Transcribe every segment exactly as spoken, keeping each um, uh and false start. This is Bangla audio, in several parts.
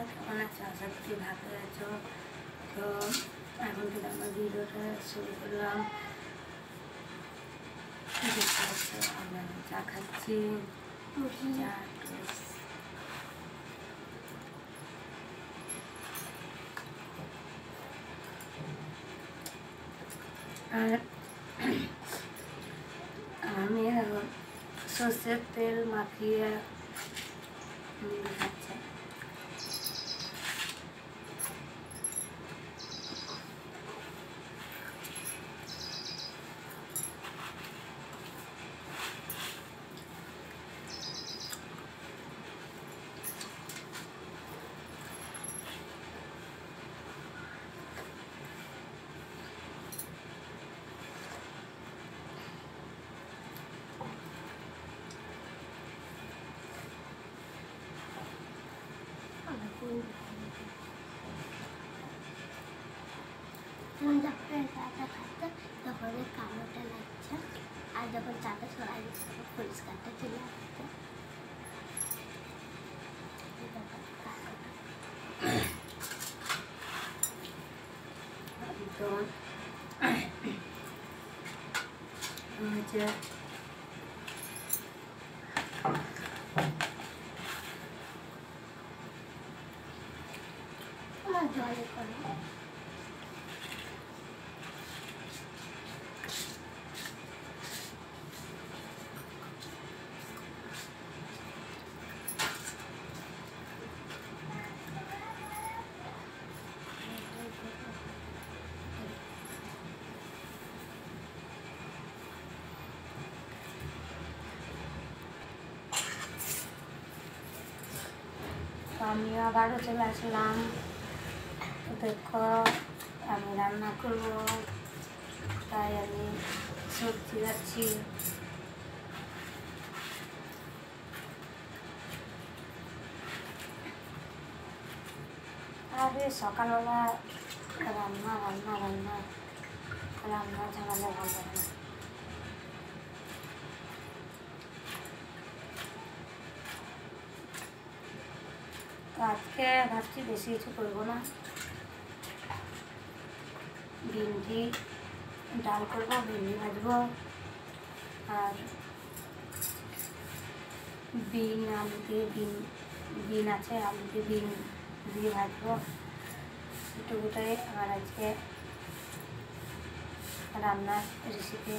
কেমন আছো? আশা করি ভালো আছো। তো এখন থেকে আমার ভিডিওটা শুরু করলাম। দেখতে পাচ্ছ আমরা চা খাচ্ছি। চা আর আমি সর্ষের তেল মাখিয়ে খাচ্ছি। যখন যখন চাটা খাচ্ছে তখন কালোটা লাগছে, আর যখন চাটা সরাই দিচ্ছে তখন পরিষ্কারটা চলে আসছে। তো হচ্ছে আমার জলে করে আমি আবারও চলে আসলাম। দেখো আমি রান্না করব, তাই আমি সবজি যাচ্ছি। আরে সকালবেলা রান্না রান্না রান্না রান্না ঝামেলা ভালো লাগে না। তো আজকে ভাবছি বেশি কিছু করবো না, ভিন্ডি ডাল করবো, ভিন্ডি ভাজবো আর বিন আলু দিয়ে বিন বিন আছে আলু দিয়ে বিন দিয়ে ভাজবো। এটুকুটাই আমার আজকে রান্নার রেসিপি।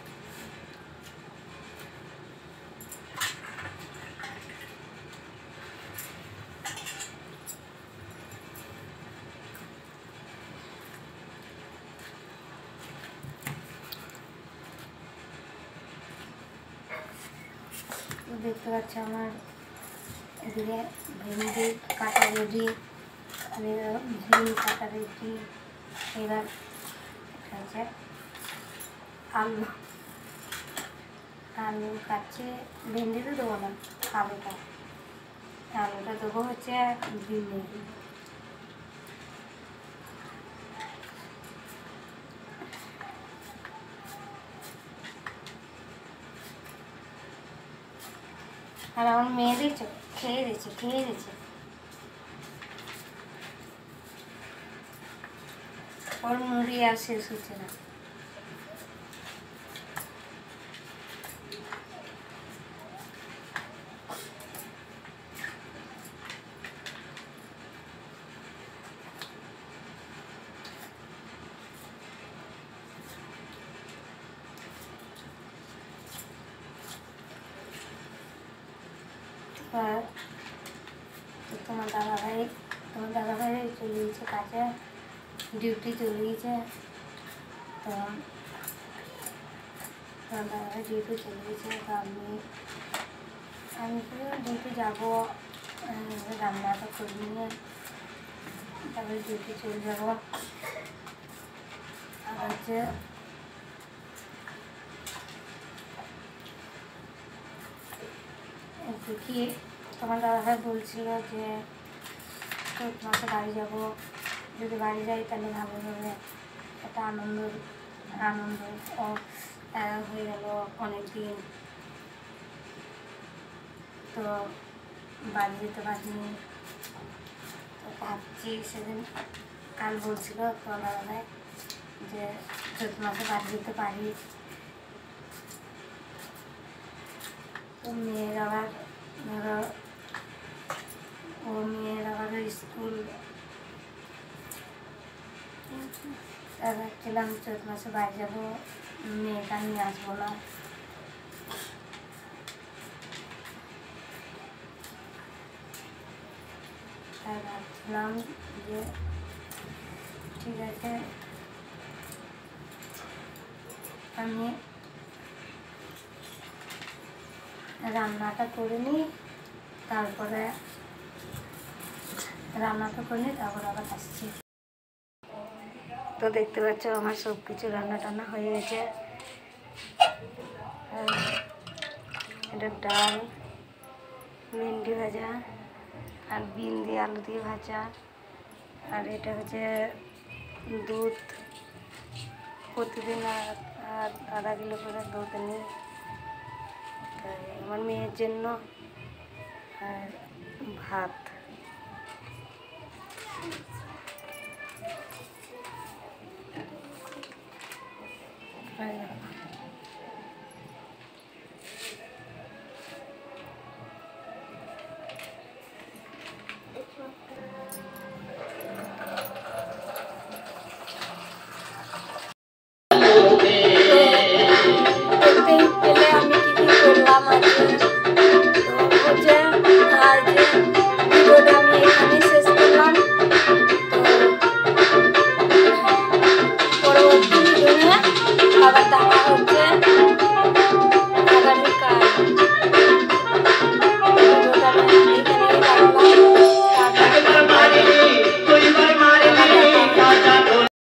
দেখতে পাচ্ছি আমার এদিকে ভেন্ডি কাটা রেডি, বিন কাটা রেডি। এবার হচ্ছে আলু আলু কাটছে, ভেন্ডি তো দেবো না, আলুটা আলুটা দেবো হচ্ছে বিনে। আর আমার মেয়ে দিচ্ছে খেয়ে দিচ্ছে খেয়ে দিচ্ছে ওর মুড়ি আর শেষ হচ্ছে না। আর তোমার দাদা ভাই তোমার দাদা ভাই চলে গেছে কাজে, ডিউটি চলে গেছে। তো তোমার দাদা ভাই ডিউটি চলে গেছে, তো আমি আমি তো ডিউটি যাবো, রান্নাটা করে নিয়ে তারপরে ডিউটি চলে যাবো। আর হচ্ছে দেখি তোমার দাদা ভাই বলছিল যে চৈত মাসে বাড়ি যাবো, যদি বাড়ি যাই তাহলে ভালো হবে, একটা আনন্দ আনন্দ হয়ে গেল অনেক দিন। তো বাড়ি যেতে পারিনি, তো ভাবছি সেদিন কাল বলছিল সকালবেলায় যে চৈত মাসে বাড়ি যেতে পারি। তো মেয়ের আবার ধরো ও মেয়ের আবার স্কুল, তাই ভাবছিলাম চৈত মাসে বাড়ি যাবো, মেয়েটা নিয়ে আসবো না। তাই ভাবছিলাম যে ঠিক আছে আমি রান্নাটা করে নিই, তারপরে রান্নাটা করে নিই তারপর আবার আসছি। তো দেখতে পাচ্ছ আমার সব কিছু রান্না টান্না হয়ে গেছে। এটা ডাল, ভেন্ডি ভাজা, আর বিন দিয়ে আলু দিয়ে ভাজা, আর এটা হচ্ছে দুধ, প্রতিদিন আধা কিলো করে দুধ নিই তাই আমার মেয়ের জন্য, আর ভাত। আর